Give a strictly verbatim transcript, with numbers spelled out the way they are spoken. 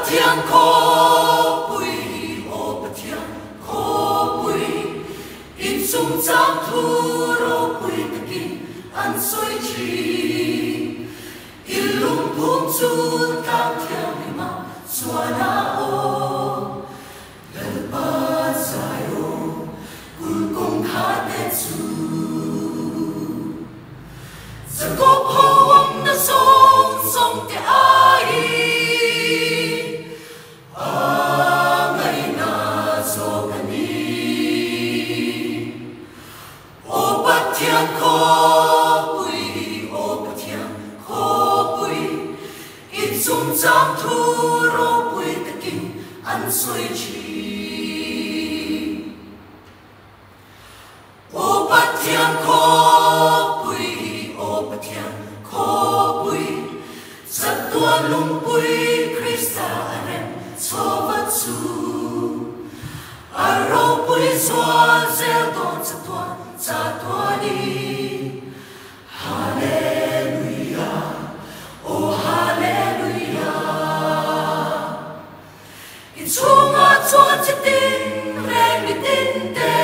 天可悲，我不天可悲，一种脏土若悲的根，安水起，一路碰触当天的嘛，算那哦，人把在哦，不公他的主，这个盼望的松松的爱。 天可悲，我不天可悲，一种脏土若悲的根，安水起。我不天可悲，我不天可悲，这段路悲，Krista人错不出，而若悲说这段这段。 扎多尼，哈利路亚，哦哈利路亚，一出马做一定，人一定的。